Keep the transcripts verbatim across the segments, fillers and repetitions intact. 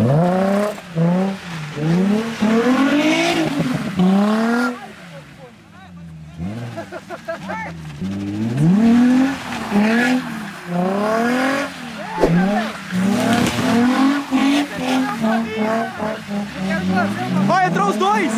Ó, entrou os dois!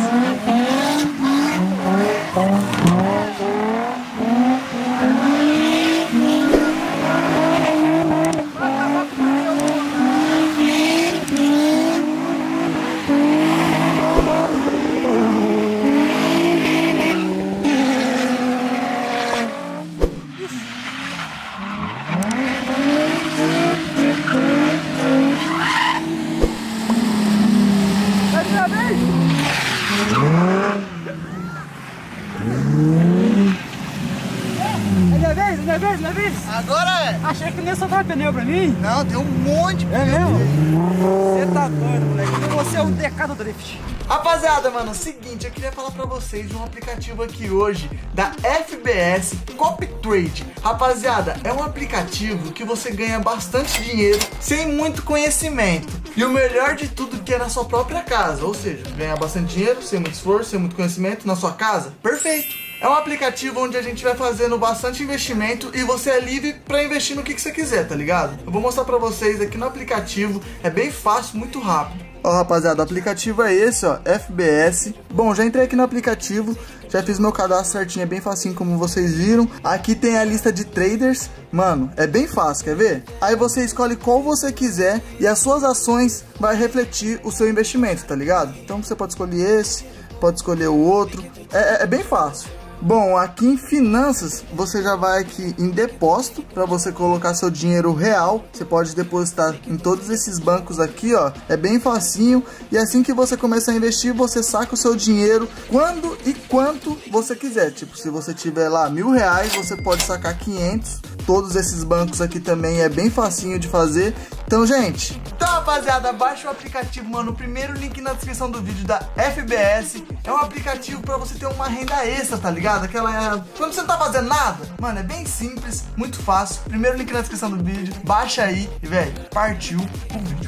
Agora é! Achei que nem soltar pneu pra mim. Não, tem um monte de pneu. É mesmo? Você tá doido, moleque. Você é um D K do Drift. Rapaziada, mano, seguinte, eu queria falar pra vocês de um aplicativo aqui hoje da F B S CopyTrade. Rapaziada, é um aplicativo que você ganha bastante dinheiro sem muito conhecimento. E o melhor de tudo que é na sua própria casa. Ou seja, ganhar bastante dinheiro, sem muito esforço, sem muito conhecimento na sua casa. Perfeito! É um aplicativo onde a gente vai fazendo bastante investimento e você é livre pra investir no que, que você quiser, tá ligado? Eu vou mostrar pra vocês aqui no aplicativo, é bem fácil, muito rápido. Ó, rapaziada, o aplicativo é esse, ó, F B S. Bom, já entrei aqui no aplicativo, já fiz meu cadastro certinho, é bem facinho como vocês viram. Aqui tem a lista de traders, mano, é bem fácil, quer ver? Aí você escolhe qual você quiser e as suas ações vai refletir o seu investimento, tá ligado? Então você pode escolher esse, pode escolher o outro, é, é, é bem fácil. Bom, aqui em finanças, você já vai aqui em depósito, para você colocar seu dinheiro real. Você pode depositar em todos esses bancos aqui, ó. É bem facinho. E assim que você começar a investir, você saca o seu dinheiro quando e quanto você quiser. Tipo, se você tiver lá mil reais, você pode sacar quinhentos. Todos esses bancos aqui também é bem facinho de fazer. Então, gente... Então, rapaziada, baixa o aplicativo, mano. O primeiro link na descrição do vídeo da F B S. É um aplicativo para você ter uma renda extra, tá ligado? Aquela... Quando você não tá fazendo nada. Mano, é bem simples, muito fácil. Primeiro link na descrição do vídeo. Baixa aí e, velho, partiu o vídeo.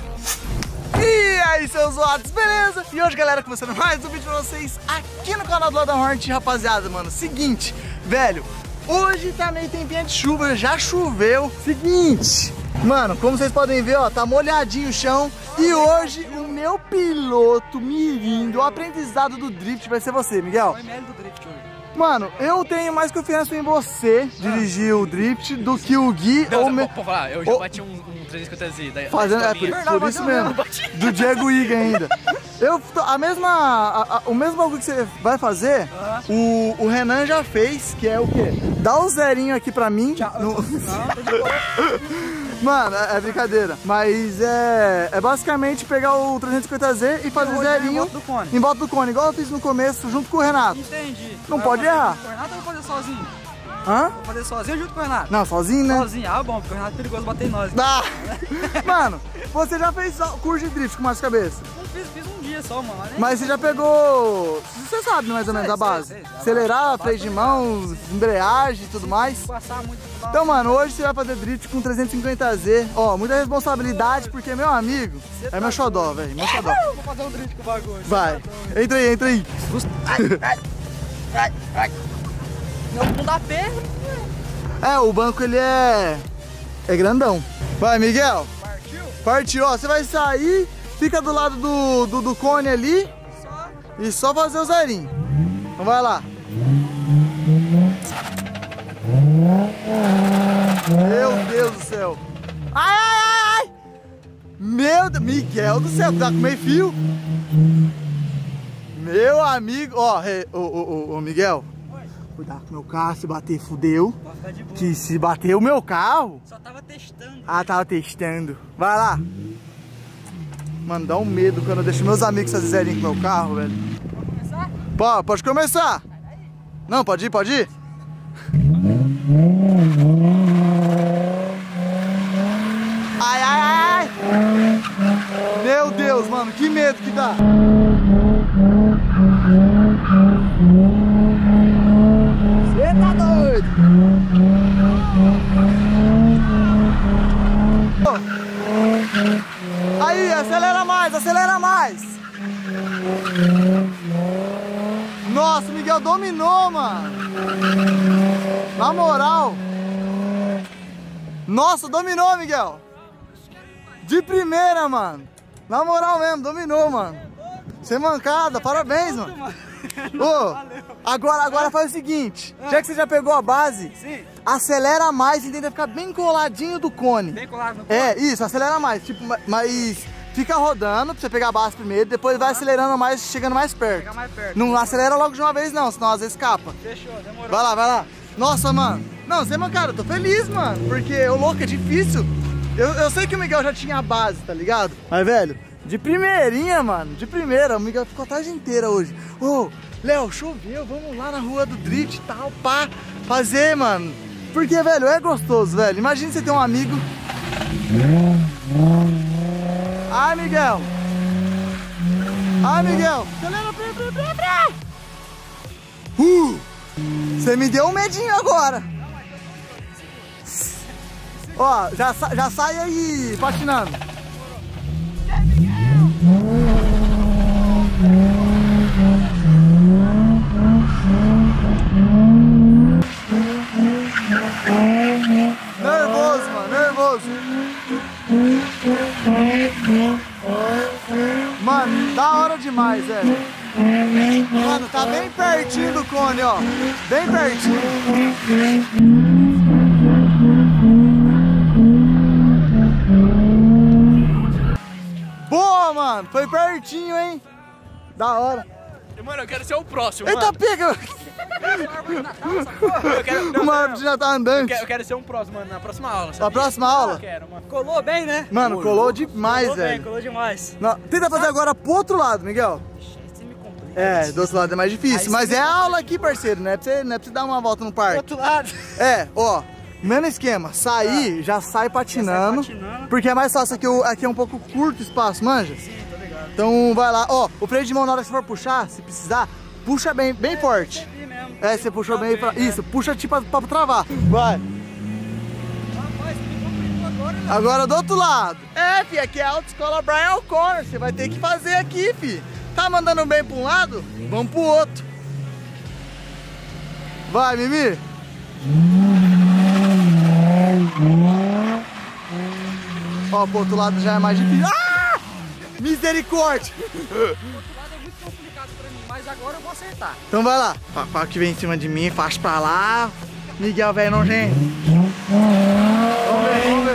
E aí, seus zoados, beleza? E hoje, galera, começando mais um vídeo pra vocês aqui no canal do Lada Hornet, rapaziada, mano. Seguinte, velho, hoje tá meio tempinho de chuva, já choveu. Seguinte, mano, como vocês podem ver, ó, tá molhadinho o chão. E hoje o meu piloto mirim do aprendizado do drift vai ser você, Miguel. Foi do drift hoje. Mano, eu tenho mais confiança em você dirigir o drift do que o Gui. Não, ou me... me... pô, falar, eu já ou... bati um, um trezentos e cinquenta Z da, Fazendo, da é, por, por isso mesmo, do Diego Iga ainda. Eu, a mesma, a, a, o mesmo bagulho que você vai fazer, uh-huh. o, o Renan já fez, que é o quê? Dá um zerinho aqui pra mim. Tchau, no... não, tô de boa. Mano, é, é brincadeira, mas é, é basicamente pegar o trezentos e cinquenta Z e fazer zerinho em volta do cone. Em volta do cone, igual eu fiz no começo, junto com o Renato. Entendi. Não vai pode errar. O Renato eu vou fazer sozinho. Hã? Vou fazer sozinho junto com o Renato? Não, sozinho, né? Sozinho, ah, bom, porque o Renato é perigoso bater em nós. Ah. Mano, você já fez curso de drift com mais cabeça? Não fiz, fiz um dia só, mano. Mas você já pegou... Você sabe mais ou menos a base? Sei, sei, Acelerar, freio de mão, embreagem e tudo mais. Passar muito. Então, mano, hoje você vai fazer drift com trezentos e cinquenta Z. Ó, muita responsabilidade, porque meu amigo é meu xodó, velho. Meu xodó. Vou fazer um drift com o bagulho. Vai. Entra aí, entra aí. Ai, ai, ai, ai. Não, não dá perna. É, o banco ele é... é grandão. Vai, Miguel. Partiu? Partiu, ó. Você vai sair, fica do lado do, do, do cone ali. Só. E só fazer o zerinho. Então vai lá. Meu Deus do céu. Ai, ai, ai, ai. Meu Deus. Miguel do céu, tá com meio fio. Meu amigo. Ó, ô, ô, ô, Miguel. Cuidado com o meu carro, se bater, fudeu. Que se bater o meu carro... Só tava testando. Ah, tava testando. Vai lá. Mano, dá um medo quando eu deixo meus amigos fazer zerinho com o meu carro, velho. Pode começar? Pô, pode começar. Não, pode ir, pode ir. Ai, ai, ai. Meu Deus, mano, que medo que dá. Você tá doido? Aí, acelera acelera mais, acelera mais. Nossa, o Miguel dominou, mano. Na moral. Nossa, dominou, Miguel. De primeira, mano. Na moral mesmo, dominou, mano. Sem mancada, parabéns, mano. Ô, agora, agora faz o seguinte, já que você já pegou a base, Sim. acelera mais e tenta ficar bem coladinho do cone. Bem colado no cone? É, isso, acelera mais, tipo, mas fica rodando pra você pegar a base primeiro, depois vai acelerando mais, chegando mais perto. Chegar mais perto. Não acelera logo de uma vez não, senão às vezes escapa. Fechou, demorou. Vai lá, vai lá. Nossa, mano. Não, sem mancada, eu tô feliz, mano, porque o louco é difícil. Eu, eu sei que o Miguel já tinha a base, tá ligado? Mas, velho, de primeirinha, mano, de primeira, o Miguel ficou a tarde inteira hoje. Ô, Léo, choveu, vamos lá na rua do drift e tal, pá, fazer, mano. Porque, velho, é gostoso, velho. Imagina você ter um amigo. Ai, Miguel. Ai, Miguel. Acelera, pra, pra, pra, pra. Uh, você me deu um medinho agora. Ó, já, já sai aí patinando. Nervoso, mano, nervoso. Mano, da hora demais, velho. Mano, tá bem pertinho do cone, ó. Bem pertinho. Boa, mano. Foi pertinho, hein? Da hora. Mano, eu quero ser o próximo, Eita, mano. pega! Eu quero, não, Uma árvore já tá andando. eu, quero, eu quero ser um próximo, mano, na próxima aula, Na sabia? próxima aula? Eu quero, mano. Colou bem, né? Mano, colou demais, Colou bem, velho. colou demais. Não, tenta fazer agora pro outro lado, Miguel. Você me complica. É, do outro lado é mais difícil. Aí Mas você é me aula aqui, parceiro. Não é pra você, não é pra você dar uma volta no Do parque. outro lado. É, ó. Mesmo esquema. Sair, já sai patinando. Já sai patinando. Porque é mais fácil. Aqui, aqui é um pouco curto o espaço, manja? Sim, tô ligado. Então vai lá. Ó, o freio de mão na hora que você for puxar, se precisar, puxa bem, bem forte. Aqui mesmo. É, você puxou bem. pra- bem, é. Isso, puxa tipo pra, pra travar. Vai. Rapaz, me complicou agora, né? Agora do outro lado. É, fi, aqui é a autoescola Brian O'Connor. Você vai ter que fazer aqui, fi. Tá mandando bem pra um lado? Vamos pro outro. Vai, Mimi. Ó, pro outro lado já é mais difícil. Ah! Misericórdia. Do outro lado é muito complicado pra mim, mas agora eu vou acertar. Então vai lá. Papai que vem em cima de mim, faz pra lá. Miguel, velho, não, gente. Vamos ver, vamos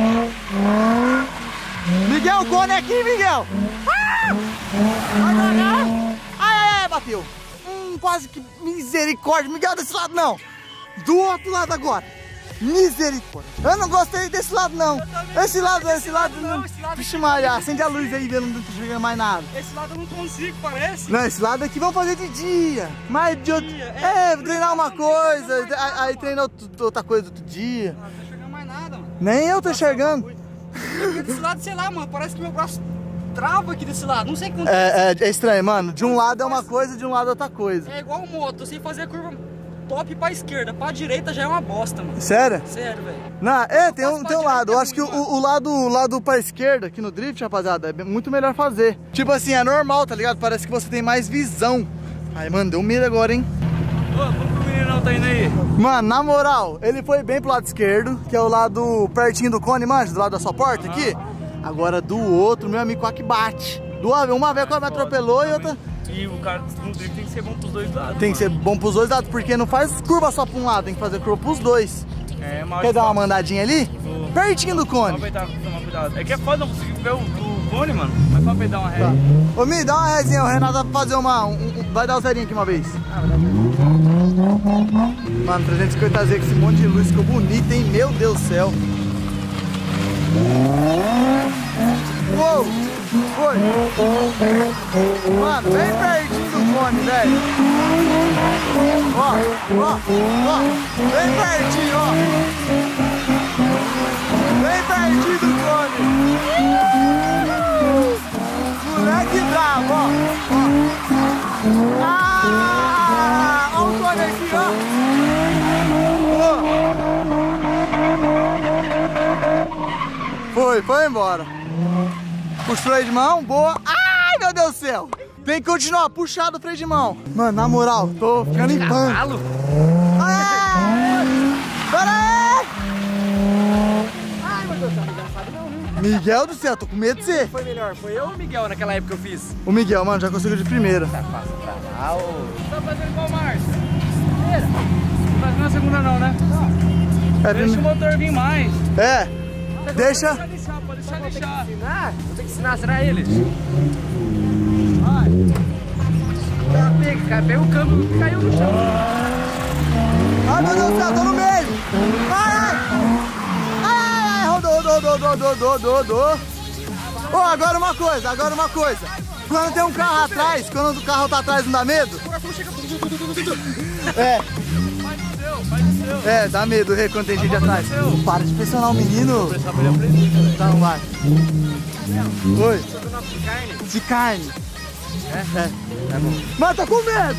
ver. Miguel, cone aqui, Miguel. Ah! Ai, ai, ai. Ai, ai, ai, bateu. Hum, quase que misericórdia. Miguel, desse lado não. Do outro lado agora. Misericórdia. Eu não gostei desse lado, não. Esse lado, esse lado não. esse lado Vixe, Maria, acende a luz aí, vendo, não tô chegando mais nada. Esse lado eu não consigo, parece. Não, esse lado aqui vamos fazer de dia. Mas de outro... dia, É, treinar uma coisa, aí, aí treina outro- outra coisa outro dia. Não tô enxergando mais nada, mano. Nem eu tô enxergando. Porque desse lado, sei lá, mano, parece que meu braço trava aqui desse lado. Não sei o que acontece. É, é, é estranho, mano. De um lado é uma coisa, de um lado é outra coisa. É igual moto, eu sei fazer a curva top pra esquerda, pra direita já é uma bosta, mano. Sério? Sério, velho. Não, é, tem um, faço tem um pra lado. Eu direita acho que o, muito, o lado, o lado pra esquerda aqui no drift, rapaziada, é bem- muito melhor fazer. Tipo assim, é normal, tá ligado? Parece que você tem mais visão. Ai, mano, deu medo agora, hein? Ô, como que o meninão tá indo aí? Mano, na moral, ele foi bem pro lado esquerdo, que é o lado pertinho do cone, manja, do lado da sua porta aqui. Agora do outro, meu amigo quase que bate. Do, uma vez quase me atropelou e outra... E o cara no drift tem que ser bom pros dois lados. Tem que ser bom pros dois lados, porque não faz curva só pra um lado, tem que fazer curva pros dois. É, mas Quer dar uma mandadinha ali? Vou. Pertinho do Vamos cone. aproveitar, tomar cuidado. É que é foda não conseguir ver o, o cone, mano. Mas pra aproveitar uma ré. Tá. Ô, Mi, dá uma resinha, o Renato vai fazer uma... Um, um- vai dar o zerinho aqui uma vez. Mano, trezentos e cinquenta Z com esse monte de luz, ficou bonito, hein? Meu Deus do céu. Uou! Foi! Mano, bem pertinho do cone, velho. Ó, ó, ó. Bem pertinho, ó. Bem pertinho do cone. Moleque bravo, ó. Ó. Ah! Ó o cone aqui, ó. Ó. Foi, foi embora. Puxa o freio de mão, boa. Ai, meu Deus do céu. Tem que continuar, puxado o freio de mão. Mano, na moral, tô ficando em pânico. Ai, pera aí. Ai, meu Deus, tá engraçado não, viu? Miguel do céu, tô com medo de você. Foi melhor, foi eu ou o Miguel naquela época que eu fiz? O Miguel, mano, já conseguiu de primeira. Tá fácil pra lá, ô. Tá fazendo igual o Márcio. Primeira. Não tá fazendo a segunda não, né? É, Deixa prime... o motor vir mais. é. deixa. Pode deixar, pode deixar, deixar. Ensinar? Vou ter que ensinar, será eles? Vai. Pega, cara, pega o câmbio e caiu no chão. Ai, meu Deus do céu, tô no meio. Ai, ai. Ai, ai, rodou, rodou, rodou, rodou, rodou, rodou, rodou. Ô, agora uma coisa, agora uma coisa. Quando tem um carro atrás, quando o carro tá atrás, não dá medo? É. Faz o seu, faz o seu. É, dá medo, Rê, quando tem gente atrás. Para de pressionar o menino. Pressionar pra ele aprender, cara. Então vai. Oi. Tô dando uma de carne. De carne. É? É. Tá bom. Mas tá com medo.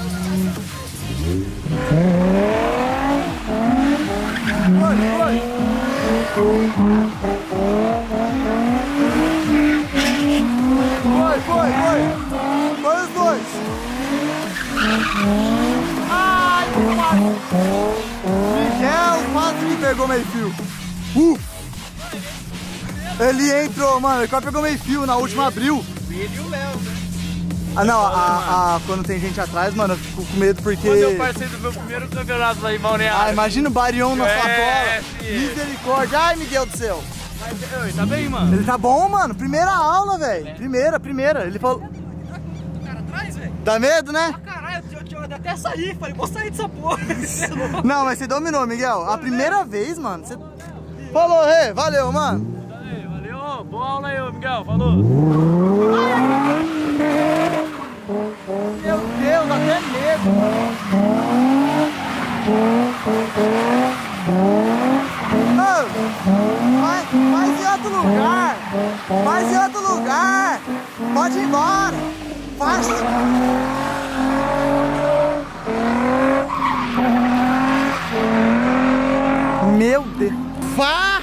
Foi, foi. Foi, foi, foi. Foi os dois. Ai, Miguel quase me pegou meio fio. Uh. Ele entrou, mano, ele quase pegou meio fio, na última abriu. Ele e o Léo, né? Ah, não, a, a, quando tem gente atrás, mano, eu fico com medo porque... Quando eu participei do meu primeiro campeonato lá em Balneário. Ah, imagina o Barion na sua É, cola. filho. Misericórdia. Ai, Miguel do céu. Mas, oi, tá bem, mano? Ele tá bom, mano. Primeira aula, velho. É. Primeira, primeira. Ele falou... O cara atrás, velho. Dá medo, né? Caralho, eu, eu, eu até saí, falei, vou sair dessa porra. Não, mas você dominou, Miguel. A primeira vez, mano. Você... Falou, Rê. Valeu, mano. Valeu, valeu. Boa aula aí, ô, Miguel. Falou. Meu Deus, até medo. Oh, vai, vai em outro lugar. Vai em outro lugar. Pode ir embora. Faz. Meu Deus. Vá.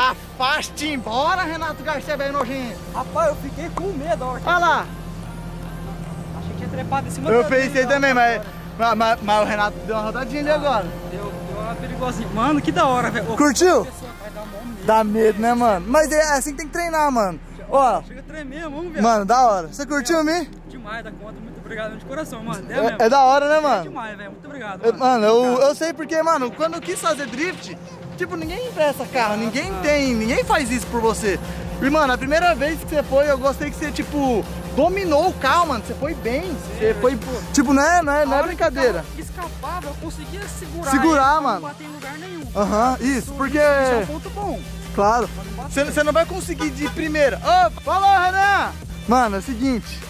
Afaste embora, Renato Garcia, bem nojento. Rapaz, eu fiquei com medo, ó. Olha lá. Achei que tinha trepado em cima Eu da pensei minha, também, ó. mas, mas, mas, mas o Renato deu uma rodadinha ali agora. Deu, deu uma perigosinha. Mano, que da hora, velho. Ô, Curtiu? vai dar mó medo. Dá medo, né, mano? Mas é assim que tem que treinar, mano. Ó, Chega a tremer, vamos ver. mano, da hora. Você curtiu, me? Demais da conta, muito obrigado de coração, mano. É, É, mesmo. é da hora, né, É mano? demais, velho. Muito obrigado, É, mano. Mano, eu, Obrigado. eu sei porque, mano, quando eu quis fazer drift, tipo, ninguém empresta carro, ninguém tem, ninguém faz isso por você. E, mano, a primeira vez que você foi, eu gostei que você, tipo, dominou o carro, mano. Você foi bem. Você foi, tipo, não é, não é, não é brincadeira. Que escapava, eu conseguia segurar. Segurar, ele pra mano. Não bater em lugar nenhum. Aham, isso, porque... Isso é um ponto bom. Claro. Você, você não vai conseguir de primeira. Ô, falou, Renan! Mano, é o seguinte.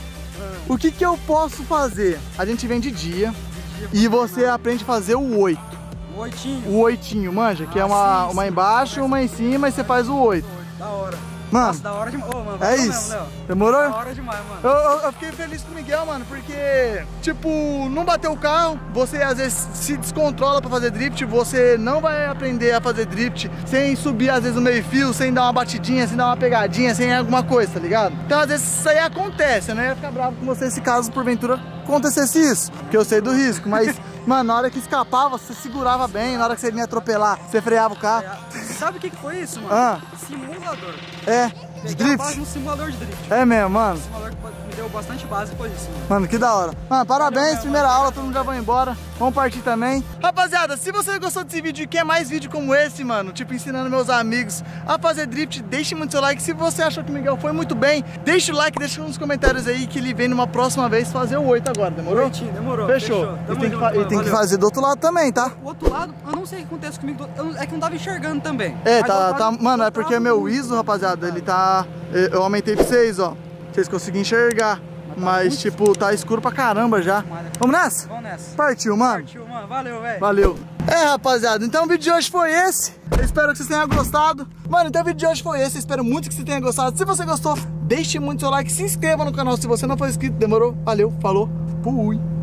O que que eu posso fazer? A gente vem de dia e você aprende a fazer o oito. O oitinho. O oitinho, manja, que é uma, uma embaixo, uma em cima e você faz o oito. Da hora. Mano, Nossa, da hora demais. Ô, mano, é valeu isso. mesmo, Léo. Demorou? Da hora demais, mano. Eu, eu, eu fiquei feliz com o Miguel, mano, porque, tipo, não bateu o carro, você às vezes se descontrola pra fazer drift, você não vai aprender a fazer drift sem subir, às vezes, no meio fio, sem dar uma batidinha, sem dar uma pegadinha, sem alguma coisa, tá ligado? Então, às vezes, isso aí acontece, eu não ia ficar bravo com você se caso, porventura, acontecesse isso, porque eu sei do risco, mas, mano, na hora que escapava, você segurava bem, na hora que você vinha atropelar, você freava o carro. Sabe o que que foi isso, mano? Ah. Simulador. É, de Peguei a base drift. no simulador de drift. É mesmo, mano. Um simulador que me deu bastante base depois disso, mano. Mano, que da hora. Mano, parabéns, primeira aula, todo mundo já vai embora. Vamos partir também. Rapaziada, se você gostou desse vídeo e quer mais vídeo como esse, mano, tipo ensinando meus amigos a fazer drift, deixe muito seu like. Se você achou que o Miguel foi muito bem, deixa o like, deixa nos comentários aí que ele vem numa próxima vez fazer o oito agora, demorou? Oitinho, demorou. Fechou. Fechou. E Tamo tem, que, junto, fa- e mano, tem que valeu. fazer do outro lado também, tá? O outro lado, eu não sei o que acontece comigo, eu não- é que não tava enxergando também. É, Mas tá, eu tá, tava- mano, é eu porque tava meu muito- ISO, rapaziada, ele tá, eu aumentei pra vocês, ó, vocês conseguem enxergar, mas muito tipo, tá escuro pra caramba já. Vamos nessa? Vamos nessa. Partiu, mano. Partiu, mano. Valeu, velho. Valeu. É, rapaziada, então o vídeo de hoje foi esse. Eu espero que vocês tenham gostado. Mano, então o vídeo de hoje foi esse. Eu espero muito que você tenha gostado. Se você gostou, deixe muito seu like, se inscreva no canal se você não for inscrito. Demorou? Valeu, falou, fui.